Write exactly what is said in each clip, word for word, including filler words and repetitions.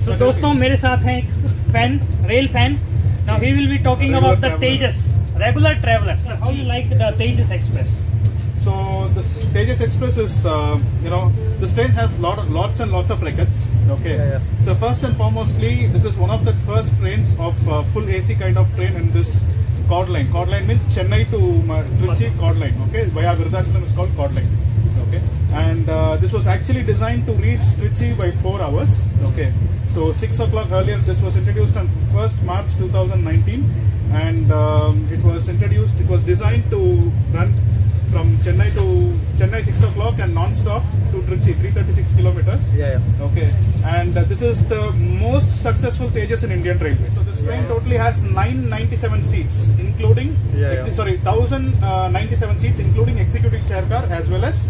So दोस्तों मेरे साथ हैं एक fan, rail fan. Now he will be talking Regular about the traveler. Tejas, regular traveler. So how you like the Tejas Express? So the Tejas Express is, uh, you know, this train has lot of, lots and lots of records. Okay. Yeah, yeah. So first and foremostly, this is one of the first trains of uh, full A C kind of train in this Cod line. Cod line means Chennai to uh, Trichy Cod line. Okay. Via Virudhachalam is called Cod line. Okay. And uh, this was actually designed to reach Trichy by four hours. Okay. So six o'clock earlier, this was introduced on first March two thousand nineteen, and um, it was introduced. It was designed to run from Chennai to Chennai six o'clock and non-stop to Trichy, three hundred thirty-six kilometers. Yeah, yeah. Okay, and uh, this is the most successful Tejas in Indian Railways. So this train Yeah. totally has nine hundred ninety-seven seats, including Yeah, exi- yeah. sorry, one thousand ninety-seven seats, including executive chair car as well as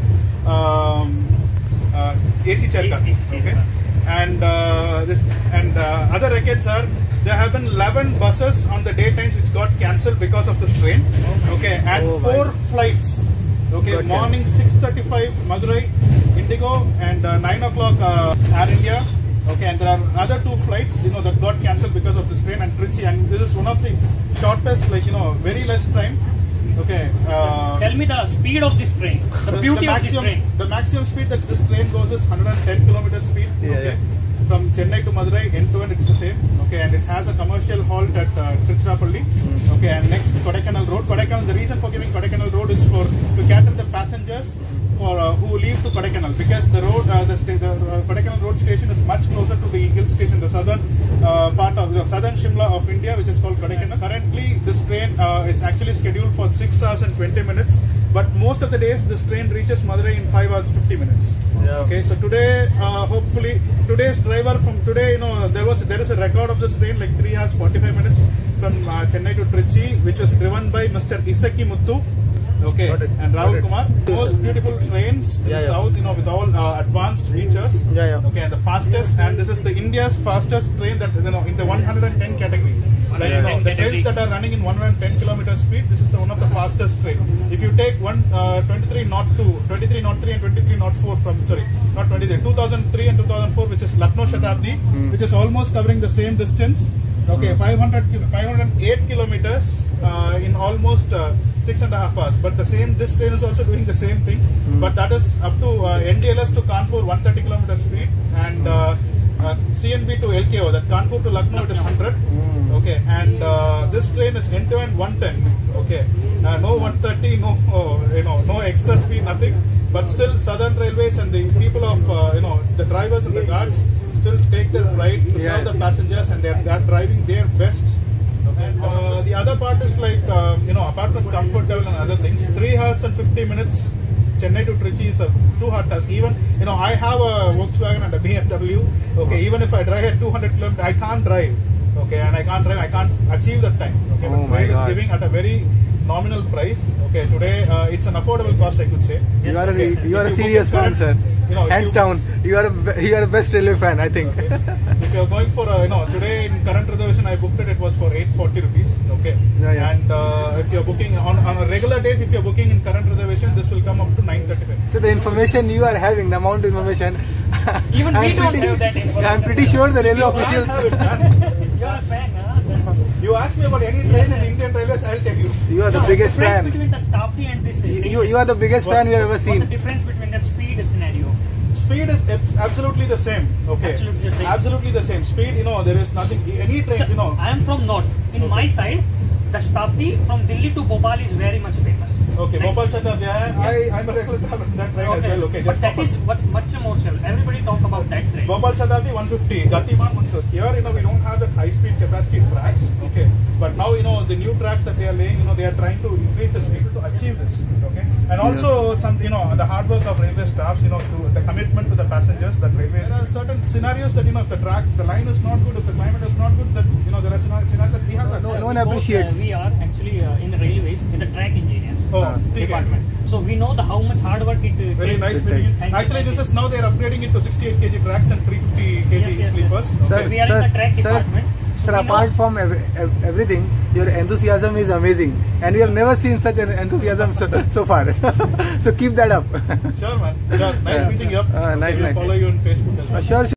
um, uh, A C chair car. A C chair Okay, car. and uh, this and uh, other records are there have been eleven buses on the day times which got cancelled because of this train. Okay, and Oh my four God. flights. Okay, Got morning six thirty-five Madurai Indigo and uh, nine o'clock uh, Air India. Okay, and there are other two flights, you know, that got cancelled because of this train and Trichy, and this is one of the shortest, like, you know, very less time. Okay. Uh, Tell me the speed of this train, the, the, beauty the of this maximum, train. The maximum speed that this train goes is one hundred ten kilometers speed. Yeah, okay. yeah. From Chennai to Madurai, end to end it's the same. Okay, and it has a commercial halt at uh, Tiruchirappalli. Mm. Okay, and next Kodaikanal Road. Kodaikanal. The reason for giving Kodaikanal Road is for to cater the passengers for uh, who leave to Kodaikanal, because the road, uh, the, sta- the uh, Kodaikanal Road station is much closer to the hill station, the southern uh, part of the southern Shimla of India, which is called Kodaikanal. Currently, this train uh, is actually scheduled for six hours and twenty minutes, but most of the days this train reaches Madurai in five hours fifty minutes. Yeah. Okay, so today, uh, hopefully, today's driver from today, you know, there was there is a record of this train like three hours forty-five minutes from uh, Chennai to Trichy, which was driven by Mister Isaki Muthu. Okay, Got it. and Got Rahul it. Kumar. Most beautiful trains in Yeah, the yeah. south, you know, with all uh, advanced features. Yeah, yeah. Okay, and the fastest, and this is the India's fastest train that, you know, in the one hundred ten category. Like, you know, the trains that are running in one hundred ten kilometer speed, this is the one of the fastest train. If you take one uh, twenty-three naught two, twenty-three naught three and twenty-three naught four from, sorry, not twenty-three, two thousand three and two thousand four, which is Lucknow Shatabdi, Mm. which is almost covering the same distance. Okay, five hundred, ki- five hundred eight kilometers uh, in almost uh, six and a half hours. But the same, this train is also doing the same thing. Mm. But that is up to uh, N D L S to Kanpur, one hundred thirty kilometer speed, and uh, uh, C N B to L K O, that Kanpur to Lucknow, it is one hundred. Mm. Okay, and uh, this train is end to end one ten. Okay, uh, no one thirty, no, oh, you know, no extra speed, nothing. But still, Southern Railways and the people of, uh, you know, the drivers and the guards still take their pride to Yeah. serve the passengers, and they are, they are driving their best. Okay. Uh, the other part is like, uh, you know, apart from comfort level and other things, three hours and fifty minutes Chennai to Trichy is a too hard task. Even, you know, I have a Volkswagen and a B M W. Okay, even if I drive at two hundred kilometers, I can't drive. Okay, and I can't drive, I can't achieve that time. Okay, Oh but my rail is God. giving at a very nominal price. Okay, today uh, it's an affordable cost, I could say. Yes, You are a, okay, sir. you are a If you serious book fan, it sir. current- you know, if Hands you- down. You are a, be- you are a best railway fan, I think. Okay. If you're going for a, you know, today in current reservation I booked it, it was for eight forty rupees. Okay. Yeah, yeah. And uh, if you're booking on, on a regular days, if you're booking in current reservation, this will come up to nine thirty-five. So the information you are having, the amount of information. Even I'm we don't pretty- have that information. I'm pretty sure the railway You can't officials. have it done. You're a fan, huh? You ask me about any train in Indian Railways, I'll tell you. You are the No, biggest difference fan. between the Stabdi and this. You, you, you are the biggest fan we have ever What's the seen. difference between the speed scenario? Speed is abs- absolutely the same. Okay. Absolutely the same. Absolutely the same. Speed, you know, there is nothing. Any train, Sir, you know. I am from north. In Okay. my side, the Stabdi from Delhi to Bhopal is very much famous. Okay, Like- Bhopal Shatabdi. I, I, I'm a regular traveler in that train as well. Okay, but just that Bhopal. is what much more sell. Everybody talk about that train. Bhopal Shatabdi one fifty, Gatiman one fifty. Here, you know, we don't have that high speed capacity tracks. Okay, but now, you know, the new tracks that they are laying, you know, they are trying to increase the speed to achieve this. Okay, and also some, you know, the hard work of railway staffs, you know, to the commitment to the passengers that railways. There are certain scenarios that, you know, if the track, the line is not good, if the climate is not good, that, you know, there are scenarios that we have that. No, Sir, no one we both, appreciates. Uh, we are actually uh, in the railways, in the track engineers Oh, Uh, okay. department. So we know the how much hard work it uh, Very takes. nice. It Very takes. Thank you, Actually, thank this you. is now they are upgrading it to sixty-eight kilogram tracks and three hundred fifty kilogram Yes, yes, yes. sleepers. Sir, Okay. we are in the track sir, department. So sir, we apart know- from ev ev everything, your enthusiasm is amazing, and we have never seen such an enthusiasm so, so far. So keep that up. Sure, man. Sure. Nice Yeah. meeting you up. Uh, nice, Okay, we'll nice. follow you on Facebook as well. Uh, sure.